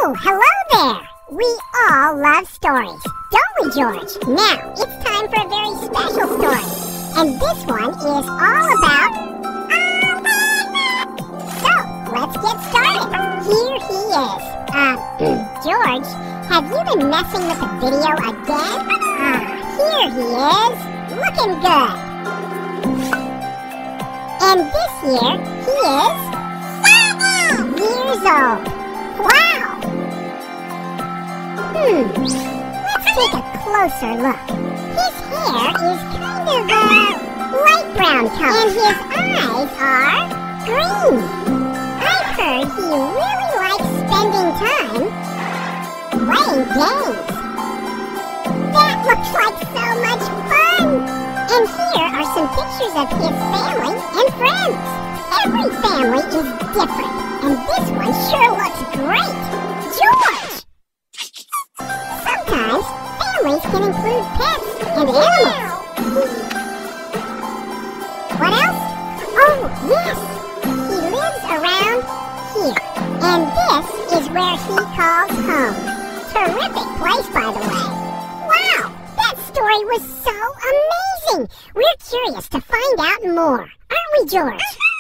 Oh, hello there! We all love stories, don't we, George? Now, it's time for a very special story. And this one is all about... So, let's get started. Here he is. George, have you been messing with the video again? Here he is, looking good. And this year, he is... 7 years old. Wow! Let's take a closer look. His hair is kind of light brown color, and his eyes are green. I've heard he really likes spending time playing games. That looks like so much fun! And here are some pictures of his family and friends. Every family is different, and this one sure looks great. George! Sometimes families can include pets and animals. What else? Oh, yes! He lives around here. And this is where he calls home. Terrific place, by the way. Wow! That story was so amazing! We're curious to find out more. Aren't we, George?